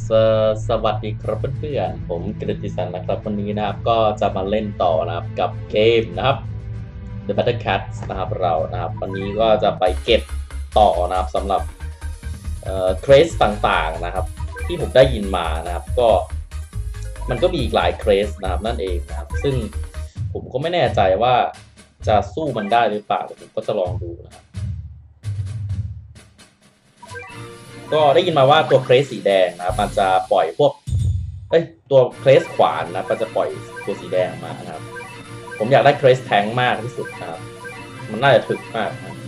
สสวัสดีครับเพื่อนๆผมกฤติสันนะครับวันนี้นะครับก็จะมาเล่นต่อนะครับกับเกมนะครับ The Battle Cats นะครับเรานะครับวันนี้ก็จะไปเก็บต่อนะครับสำหรับเครสต่างๆนะครับที่ผมได้ยินมานะครับก็มันก็มีอีกหลายเครสนะครับนั่นเองนะครับซึ่งผมก็ไม่แน่ใจว่าจะสู้มันได้หรือเปล่าผมก็จะลองดูนะครับก็ได้ยินมาว่าตัวเครสสีแดงนะครับมันจะปล่อยพวกตัวเครสขวานนะมันจะปล่อยตัวสีแดงมานะครับผมอยากได้เครสแทงมากที่สุดนะครับมันน่าจะถึกมากนะ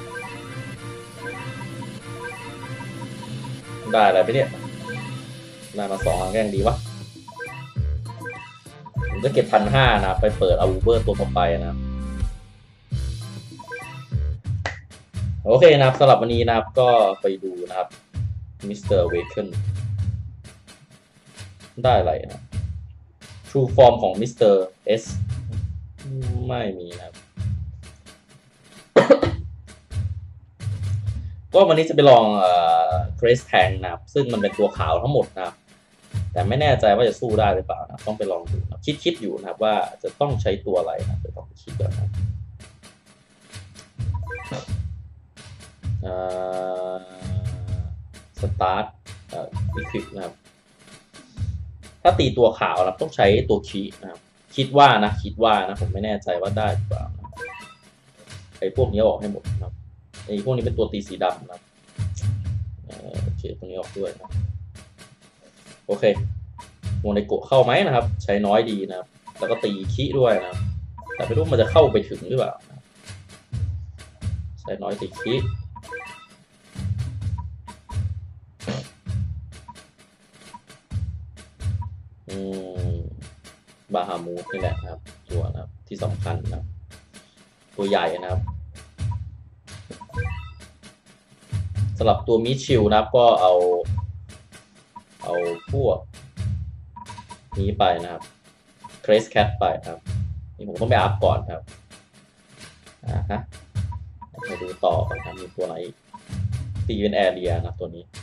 ได้อะไรไปเนี่ยได้มา2 ครั้งแกงดีวะผมจะเก็บ1,500นะไปเปิดอาวูเบอร์ตัวต่อไปนะครับโอเคนะครับสำหรับวันนี้นะครับก็ไปดูนะครับมิสเตอร์เวเคิลได้อะไรนะ True Form ของมิสเตอร์เอสไม่มีนะครับก็วันนี้จะไปลองเครสแทงนะครับซึ่งมันเป็นตัวขาวทั้งหมดนะครับแต่ไม่แน่ใจว่าจะสู้ได้หรือเปล่านะต้องไปลองดูนะคิดอยู่นะครับว่าจะต้องใช้ตัวอะไรนะจะต้องคิดก่อนนะสตาร์ทอีควิปนะครับถ้าตีตัวขาวนะต้องใช้ตัวคีนะครับคิดว่านะผมไม่แน่ใจว่าได้หรือเปล่านะไอ้พวกนี้ออกให้หมดนะครับไอ้พวกนี้เป็นตัวตีสีดำนะครับโอเคตรงนี้ออกด้วยนะโอเคโมเนโกะเข้าไหมนะครับใช้น้อยดีนะครับแล้วก็ตีคีด้วยนะครับแต่ไม่รู้มันจะเข้าไปถึงหรือเปล่าใช้น้อยตีคีบาฮามูดนี่แหละนะครับตัวนะครับที่สำคัญนะครับตัวใหญ่นะครับสำหรับตัวมิชิลนะครับก็เอาพวกนี้ไปนะครับเครสแคทไปครับนี่ผมต้องไปอัพก่อนครับมาดูต่อกันครับมีตัวไหนตีเป็นแอเรียนะตัวนี้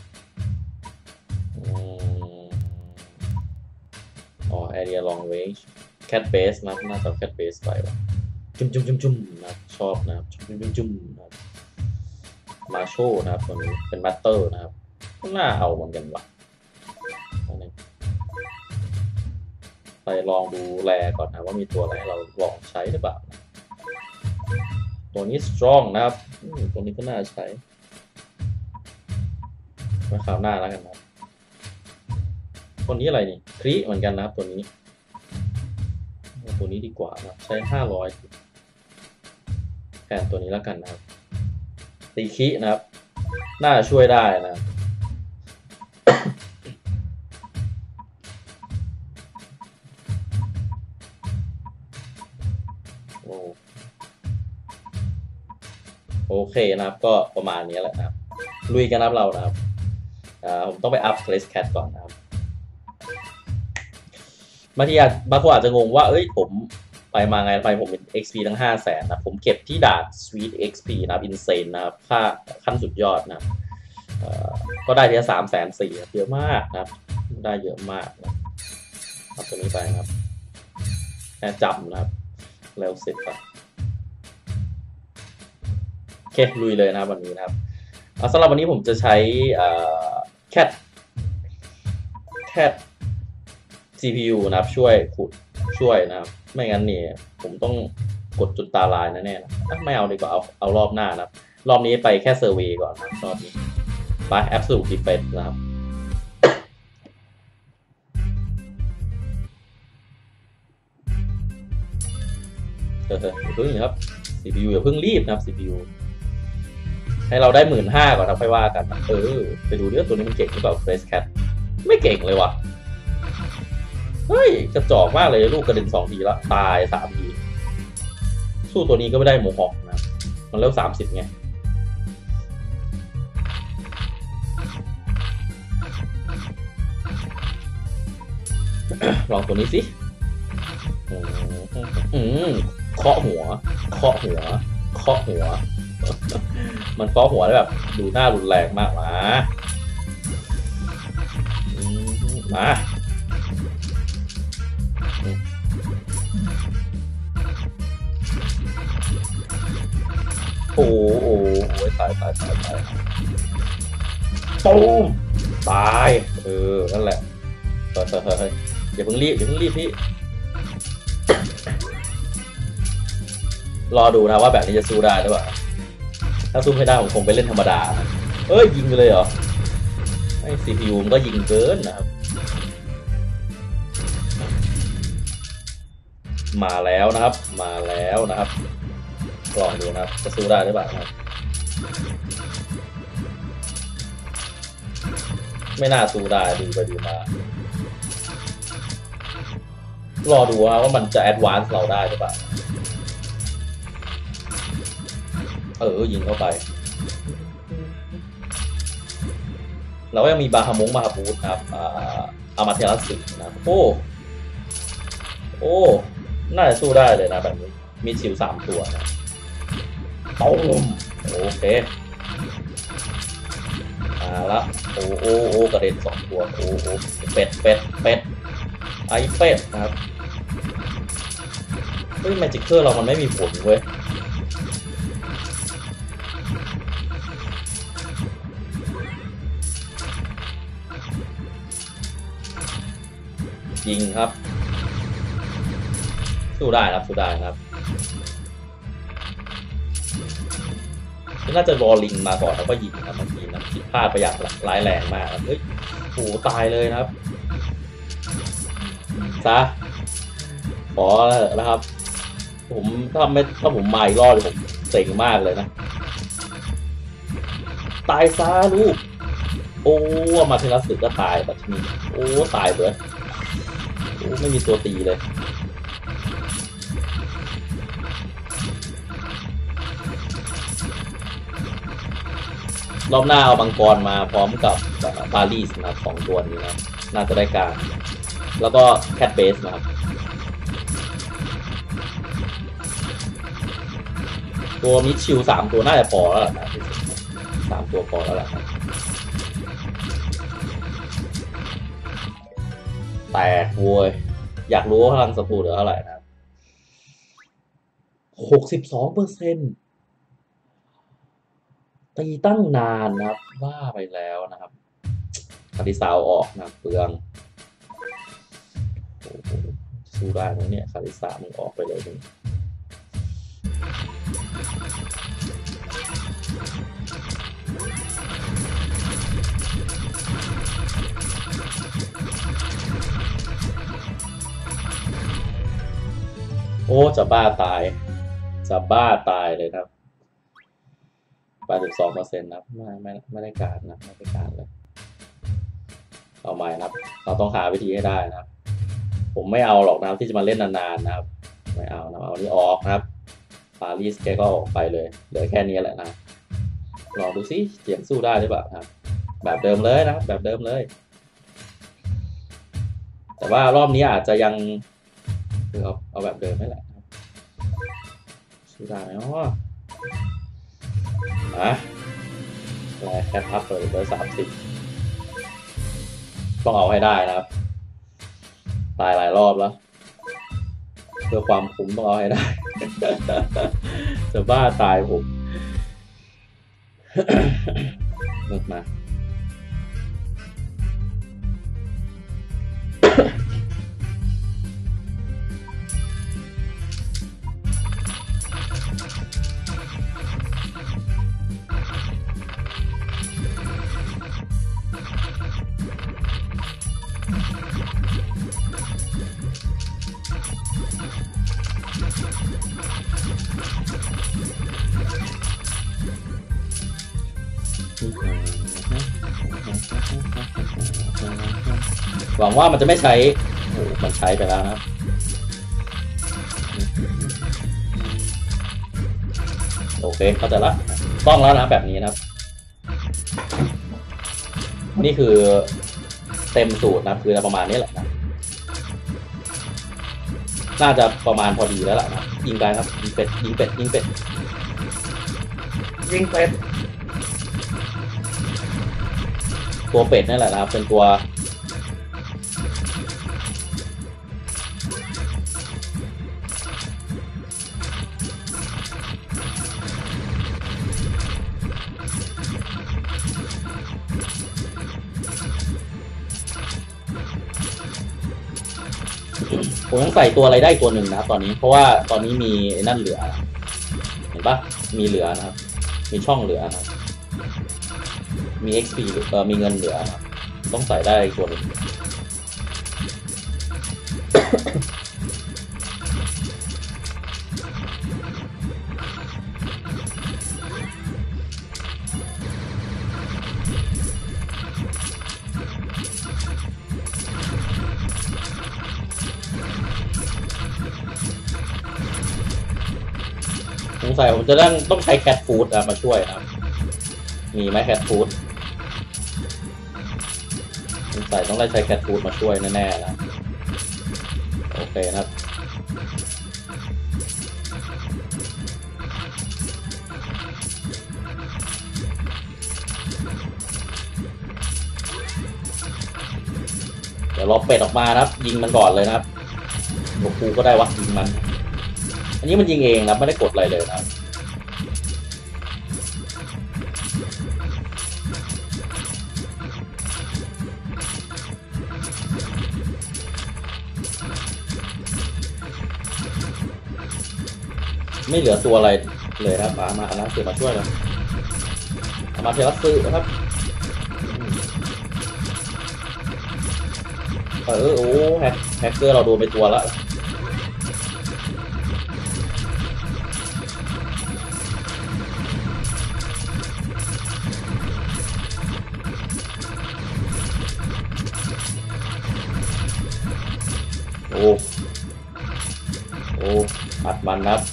แอเรียลองเรนจ์แคทเบสนะน่าจะแคทเบสไปวะจุ่มนะชอบนะครับจุ่มนะครับมาโชนะครับตัวนี้เป็นมัตเตอร์นะครับน่าเอาเหมือนกันวะไปลองดูแลก่อนนะว่ามีตัวอะไรให้เราลองใช้หรือเปล่าตัวนี้ strong นะครับตัวนี้ก็น่าใช้ไว้คราวหน้าแล้วกันนะตัวนี้อะไรนี่ครีเหมือนกันนะครับตัวนี้ดีกว่านะใช้500แทนตัวนี้แล้วกันนะครับตีคีนะครับน่าช่วยได้นะโอเคนะครับก็ประมาณนี้แหละนะครับลุยกันนะครับเรานะครับผมต้องไปอัพเคลสแคทก่อนนะครับบางคนอาจจะงงว่าผมไปมาไงไปผมเป็น XP ทั้ง500,000นะผมเก็บที่ด่าน Sweet XP นะ Insane นะครับค่าขั้นสุดยอดนะครับก็ได้ทีละ340,000เยอะมากนะครับได้เยอะมากนะครับตัวนี้ไปนะครับแค่จำนะครับแล้วเสร็จไปโอเคลุยเลยนะครับวันนี้นะครับสำหรับวันนี้ผมจะใช้แคท CPU นะครับช่วยนะครับไม่งั้นเนี่ยผมต้องกดจุดตาลายแน่ๆนะไม่เอาดีกว่าเอารอบหน้านะครับรอบนี้ไปแค่เซอร์เวย์ก่อนนะรอบนี้ไป Absolute Defense นะครับอย่าเพิ่งครับ CPU อย่าเพิ่งรีบนะครับ CPU ให้เราได้15,000ก่อนนะค่อยว่ากันไปดูเรื่องตัวนี้มันเก่งหรือเปล่า Fresh Cat ไม่เก่งเลยว่ะเฮ้ยกระจอกมากเลยลูกกระเด็น2 ทีแล้วตาย3 ทีสู้ตัวนี้ก็ไม่ได้โมฮอคนะมันเร็ว30ไงลองตัวนี้สิเคาะหัวมันเคาะหัวแล้วแบบดูหน้ารุนแรงมากนะมาโอ้โหตายตูมตายนั่นแหละเฮ้ยอย่าเพิ่งรีบพี่รอดูนะว่าแบบนี้จะสู้ได้หรือเปล่าถ้าสู้ไม่ได้ผมคงไปเล่นธรรมดายิงไปเลยเหรอไอ้ CPU มันก็ยิงเกินนะครับมาแล้วนะครับลองดูนะครับจะสู้ได้หรือเปล่าครับไม่น่าสู้ได้ดูไปดูมารอดูว่ามันจะแอดวานซ์เราได้หรือเปล่ายิงเข้าไปเราก็ยังมีบาฮาบูธนะครับอามาเทลัสสึนะครับโอ้น่าจะสู้ได้เลยนะแบบนี้มีชิว3 ตัวนะตุ้มโอเคแล้วโอ้กระเด็น2 ตัวโอ้เป็ดไอเป็ดนะครับแมจิกเกอร์เรามันไม่มีผลเว้ยยิงครับสู้ได้ครับน่าจะรอลิงมาก่อนแล้วก็ยิงครับเมื่อกี้นะผิดพลาดไปอย่างร้ายแรงมากตายเลยนะครับซะขอแล้วครับผมถ้าผมมาอีกรอบผมเซ็งมากเลยนะตายซะลูกมาเทลัสสึก็ตายแบบนี้ตายเลยไม่มีตัวตีเลยรอบหน้าเอาบังกรมาพร้อมกับปารีสนะครับ2 ตัวนี้นะน่าจะได้การแล้วก็แคทเบสนะครับตัวมิดชิล3 ตัวน่าจะพอแล้วนะ3 ตัวพอแล้วล่ะแตกโวยอยากรู้ว่าพลังศัตรูเหลือเท่าไหร่นะครับ62%ตีตั้งนานนะครับว่าไปแล้วนะครับคาริซาวออกนะเปลืองสู้ได้ไหมเนี่ยคาริซามึงออกไปเลยมึงจะบ้าตายเลยครับ82%นะครับไม่ได้การนะไม่ได้การเลยเอาใหม่นะครับเราต้องหาวิธีให้ได้นะครับผมไม่เอาหรอกนะครับที่จะมาเล่นนานๆนะครับไม่เอานะเอานี่ออกนะครับปารีสแกก็ออกไปเลยเหลือแค่นี้แหละนะลองดูซิเจียงสู้ได้หรือเปล่าครับแบบเดิมเลยนะครับแบบเดิมเลยแต่ว่ารอบนี้อาจจะยังเอาแบบเดิมนี่แหละสู้ได้ไหมอะไรแคทพับเลยเบอร์30ต้องเอาให้ได้นะครับตายหลายรอบแล้วเพื่อความคุ้มต้องเอาให้ได้จะบ้าตายผมมา หวังว่ามันจะไม่ใช้โอ้มันใช้ไปแล้วนะโอเคเข้าใจละต้องแล้วนะแบบนี้นะครับนี่คือเต็มสูตรนะคือประมาณนี้แหละนะน่าจะประมาณพอดีแล้วล่ะนะยิงไปครับยิงเป็ดตัวเป็ดนี่แหละนะครับเป็นตัวผมต้องใส่ตัวอะไรได้ตัวหนึ่งนะครับตอนนี้เพราะว่าตอนนี้มีนั่นเหลือเห็นปะมีเหลือนะครับมีช่องเหลือนะครับมี XP มีเงินเหลือนะครับต้องใส่ได้ตัวหนึ่งสงสัยผมจะต้องใช้แคทฟู้ดมาช่วยนะครับมีไหมแคทฟู้ดสงสัยต้องได้ใช้แคทฟู้ดมาช่วยแน่ๆนะโอเคนะครับเดี๋ยวรอเป็ดออกมานะครับยิงมันก่อนเลยนะครับโลกูก็ได้วะยิงมันอันนี้มันยิงเองนะไม่ได้กดอะไรเลยนะครับไม่เหลือตัวอะไรเลยนะมานะเสือมาช่วยแล้วมาเทลัสซื้อนะครับโอ้แฮกเกอร์เราโดนไปตัวละโอ้อัดมันนะครับ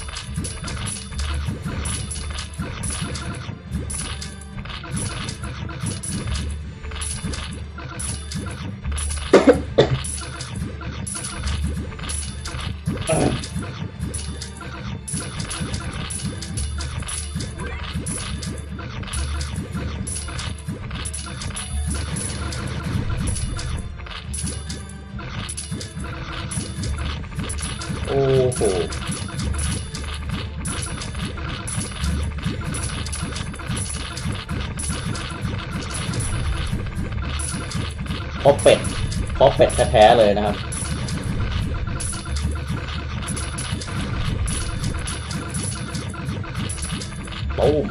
โอ้โหเพราะเป็ดแท้ๆเลยนะครับปุ้ม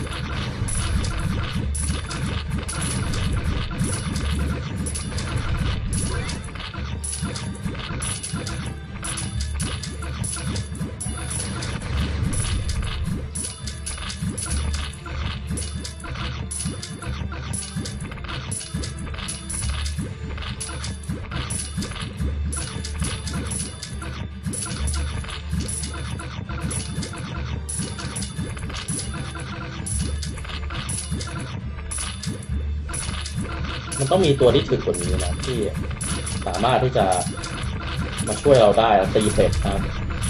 มันต้องมีตัวที่ถึงกว่านี้นะที่สามารถที่จะมาช่วยเราได้ตีเป็ดนะครับ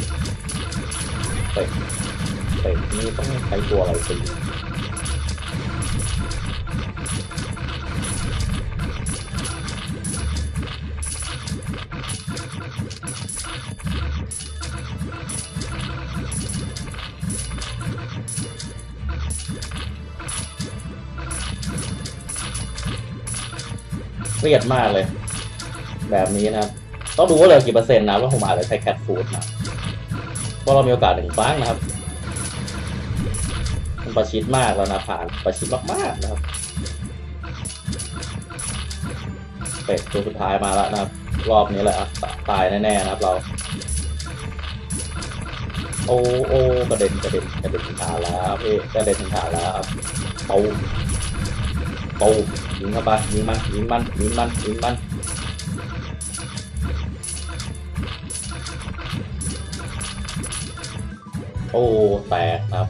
เป็ดนี่ต้องใช้ตัวอะไรตีเครียดมากเลยแบบนี้นะครับต้องดูว่าเหลือกี่เปอร์เซ็นต์นะว่าผมอาจจะใช้แคทฟู้ดนะเพราะเรามีโอกาส1 ครั้งนะครับมันประชิดมากแล้วนะผ่านประชิดมากๆนะครับเป็ดตัวสุดท้ายมาแล้วนะครับรอบนี้แหละตายแน่ๆนะครับเราโอ้กระเด็นถึงขาแล้วพี่กระเด็นถึงขาแล้วปูยิงเข้าไปยิงมันโอ้แตกครับ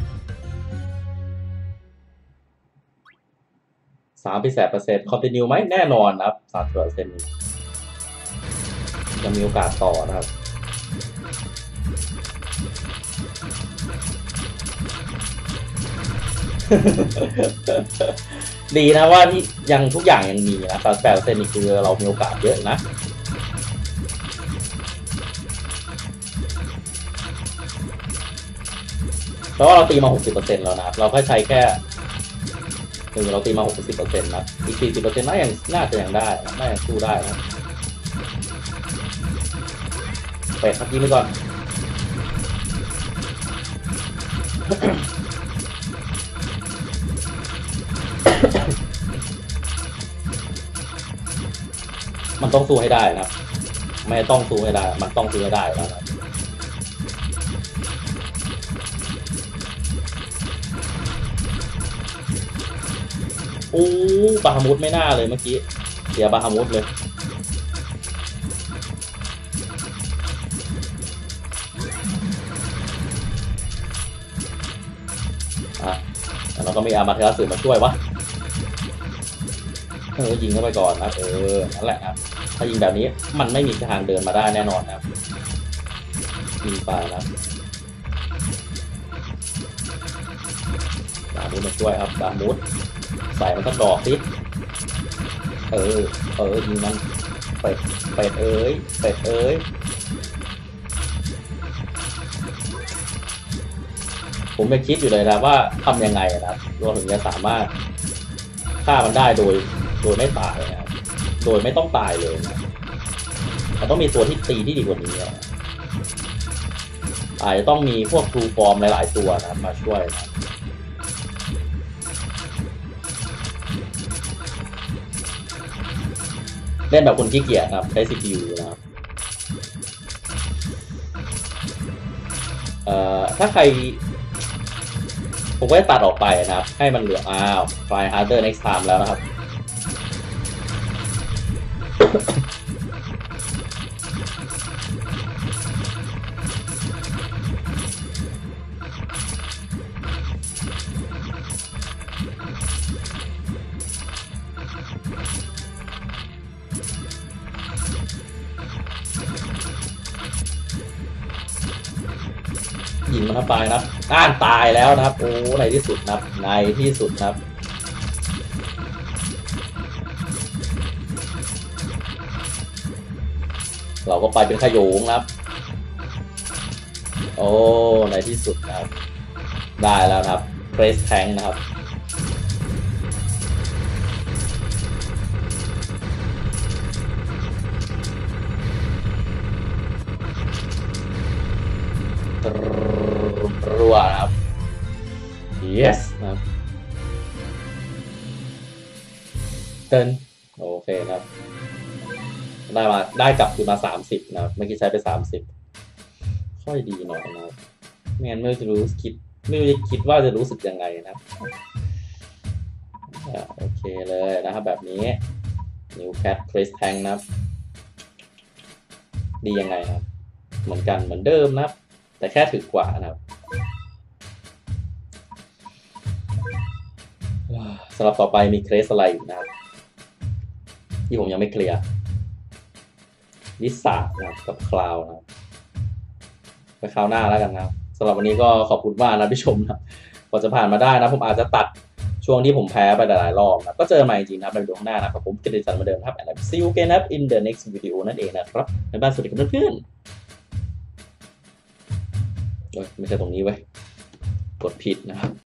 38%คอนติเนียไหมแน่นอนครับ30%ยังมีโอกาสต่อนะครับ ดีนะว่าที่ยังทุกอย่างยังมีนะ38%นี่คือเรามีโอกาสเยอะนะเพราะว่าเราตีมา 60% แล้วนะเราก็ใช้แค่เราตีมา 60%นะอีก 40% น่าจะยังได้น่าจะสู้ได้นะไปครับยิงไปก่อน มันต้องสู้ให้ได้นะไม่ต้องสู้ให้ได้มันต้องสู้ให้ได้แล้วนะอู้บาฮามุดไม่น่าเลยเมื่อกี้เสียบาฮามุดเลยเราก็มีอามาเทอร์สื่อมาช่วยวะยิงเข้าไปก่อนนะนั่นแหละครับถ้ายิงแบบนี้มันไม่มีทางเดินมาได้แน่นอนนะครับยิงไปนะดามุดมาช่วยครับดามุดใส่มันก็ดอกสิยิงมันเป็ดเอ้ยผมยังคิดอยู่เลยนะว่าทำยังไงนะครับเราถึงจะสามารถฆ่ามันได้โดยไม่ตายนะครับโดยไม่ต้องตายเลยนะมันต้องมีตัวที่ตีที่ดีกว่านี้อาจจะต้องมีพวกทรูฟอร์มหลายๆตัวนะมาช่วยนะเล่นแบบคนขี้เกียจครับใช้ CPU นะครับถ้าใครผมก็จะตัดออกไปนะครับให้มันเหลือTry harder next time แล้วนะครับยิงมันเข้าไปนะครับตายแล้วนะครับโอ้ในที่สุดนะครับในที่สุดนะครับเราก็ไปเป็นขโยงนะครับโอ้ในที่สุดนะครับได้แล้วนะครับเกรสแทงนะครับรัวนะครับ yes นะครับเตินโอเคครับได้กลับคืนมา30นะครับเมื่อกี้ใช้ไป30ค่อยดีหน่อยนะครับไม่งั้นไม่รู้จะคิดว่าจะรู้สึกยังไงนะครับโอเคเลยนะครับแบบนี้ New Cat Chris Tank นะครับดียังไงครับเหมือนกันเหมือนเดิมนะครับแต่แค่ถึกกว่านะครับสำหรับต่อไปมีเครสอะไรอยู่นะครับที่ผมยังไม่เคลียร์ลิซ่านะครับกับคลาวนะครับไปคราวหน้าแล้วกันนะครับสำหรับวันนี้ก็ขอบคุณมากนะพี่ชมนะพอจะผ่านมาได้นะผมอาจจะตัดช่วงที่ผมแพ้ไปหลายๆรอบนะก็เจอใหม่จริงนะครับในวิดีโอข้างหน้านะครับผมกิตติศักดิ์เหมือนเดิมครับ and see you again in the next video นั่นเองนะครับบ๊ายบายสวัสดีครับเพื่อนๆไม่ใช่ตรงนี้เว้ยกดผิดนะครับ